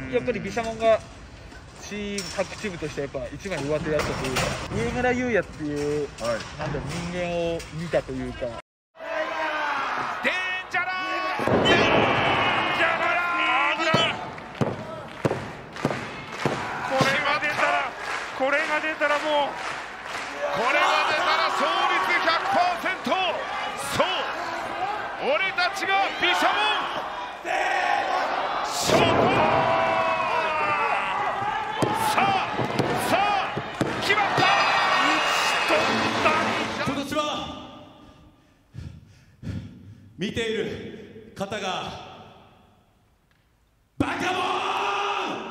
やっぱり毘沙門がタッグチームとしてやっぱ一番上手だったというか、上村優也っていう、なんだろう、人間を見たというか。 デンジャラこれが出たらもうこれが出たら勝率 100%。 そう俺たちが毘沙門ショート。さあ決まった。 今年は見ている方がバカモン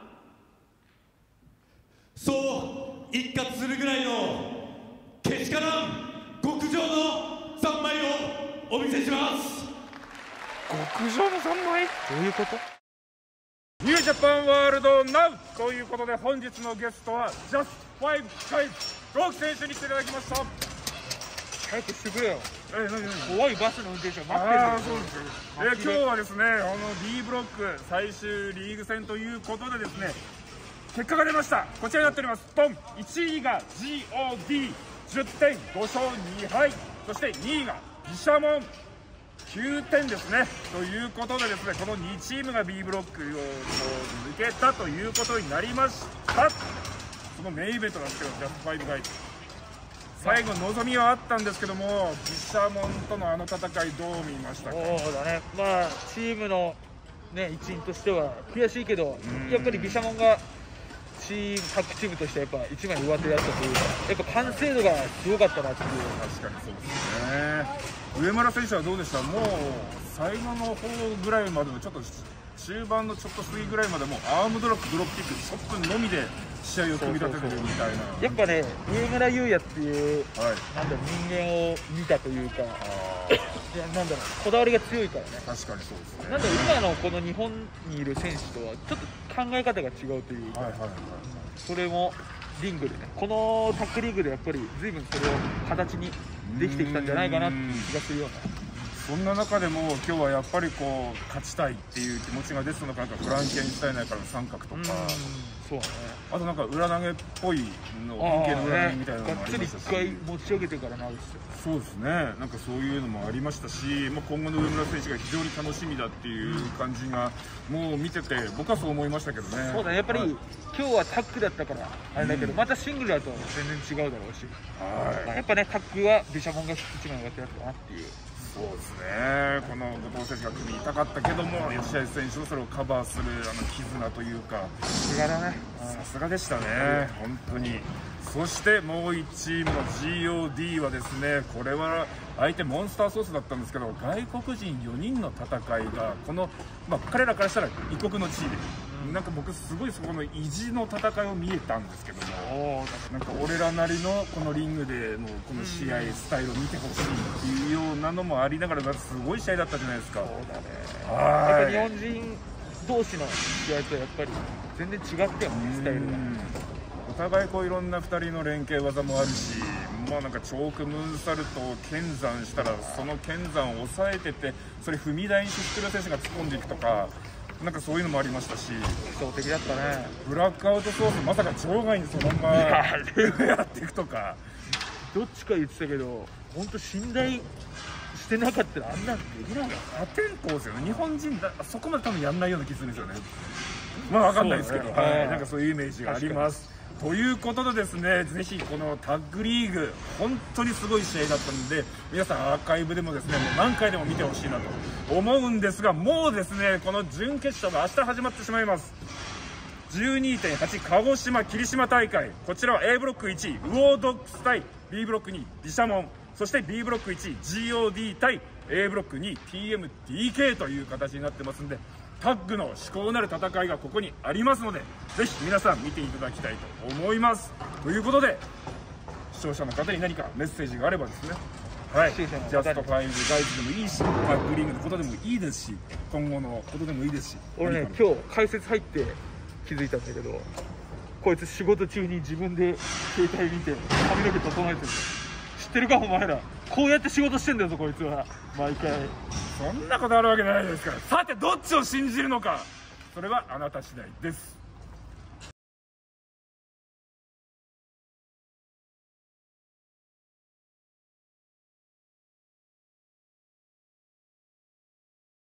そう一括するぐらいのけしからん極上の三昧をお見せします。 極上の三昧、 どういうこと？ ニュージャパンワールドナウということで、本日のゲストはジャスト5ガイズローキ選手に来ていただきました。 早くしてくれよ。 何怖いバスの運転手が待ってるんですよ。 今日はですね、B ブロック最終リーグ戦ということでですね、結果が出ました。こちらになっております。ドン。1位が GOD10 点5勝2敗、そして2位が毘沙門9点ですね。ということでですね、この2チームが B ブロックを抜けたということになりました。そのメインイベントなんですけど、ジャスト5ガイズ最後望みはあったんですけども、毘沙門との戦いどう見ましたか？ そうだね、まあチームのね一員としては悔しいけど、やっぱり毘沙門がタッグチームとしてやっぱ一番上手だったというか、やっぱ完成度がすごかったなっていう。 確かにそうですね。上村選手はどうでした？もう最後の方ぐらいまでのちょっと中盤のちょっと過ぎぐらいまでもアームドロップ、ドロップキック、ショップのみで試合を組み立ててるみたいな。 やっぱね、上村優也っていう、なんだろう、人間を見たというか、いや、なんだろう、こだわりが強いからね。 確かにそうですね。 なんだろう、今のこの日本にいる選手とはちょっと考え方が違うというか、それもリングでね、このタッグリーグでやっぱり随分それを形にできてきたんじゃないかなって気がするような。 そんな中でも今日はやっぱりこう勝ちたいっていう気持ちが出そうな、なんかフランケンシュタイナーからの三角とか、 そうね、 あとなんか裏投げっぽいの変形の裏投げみたいなのもありましたし、 がっつり一回持ち上げてから投げてそうですね、なんかそういうのもありましたし、まあ、今後の上村選手が非常に楽しみだっていう感じが、もう見てて僕はそう思いましたけどね。 そうだね、やっぱり、今日はタッグだったからあれだけど、またシングルだと全然違うだろうし、まあ、やっぱねタッグは毘沙門が一番上手だったかなっていう。 そうですね、この後藤選手が組みたかったけども、吉井選手もそれをカバーする絆というか、 さすがだね、 さすがでしたね、本当に。そしてもう1チームの GOD はですね、これは相手モンスターソースだったんですけど、外国人4人の戦いがこの、まあ、彼らからしたら異国の地で、なんか僕すごいそこの意地の戦いを見えたんですけども、なんか俺らなりのこのリングでのこの試合スタイルを見てほしいっていうようなのもありながら、すごい試合だったじゃないですか。 そうだね、やっぱ日本人同士の試合とやっぱり全然違ったよね、スタイルが。 お互いこういろんな2人の連携技もあるし、まあなんかチョークムーンサルトを剣山したら、その剣山を抑えてて、それ踏み台にシステル選手が突っ込んでいくとか、なんかそういうのもありましたし、 理想的だったね。 ブラックアウトソースまさか場外にそのままやっていくとか、 どっちか言ってたけど、本当信頼してなかったらあんなんできないよ。 破天荒ですよね。日本人だそこまで多分やんないような気するんですよね。まあ分かんないですけど、なんかそういうイメージがあります。ということでですね、ぜひこのタッグリーグ本当にすごい試合だったので、皆さんアーカイブでもですね、もう何回でも見てほしいなと思うんですが、もうですねこの準決勝が明日始まってしまいます。 12.8 鹿児島霧島大会、こちらは A ブロック1位ウォードックス対 B ブロック2位毘沙門、そして B ブロック1位 GOD 対 A ブロック2位 TMDK という形になってますんで、タッグの至高なる戦いがここにありますので、ぜひ皆さん見ていただきたいと思います。ということで、視聴者の方に何かメッセージがあればですね、はい、ジャスト5ガイズでもいいし、タッグリングのことでもいいですし、今後のことでもいいですし、 俺ね、今日解説入って気づいたんだけど、こいつ仕事中に自分で携帯見て髪の毛整えてる。知ってるかお前ら、こうやって仕事してんだよこいつは毎回。 そんなことあるわけないですから。さてどっちを信じるのか、 それはあなた次第です。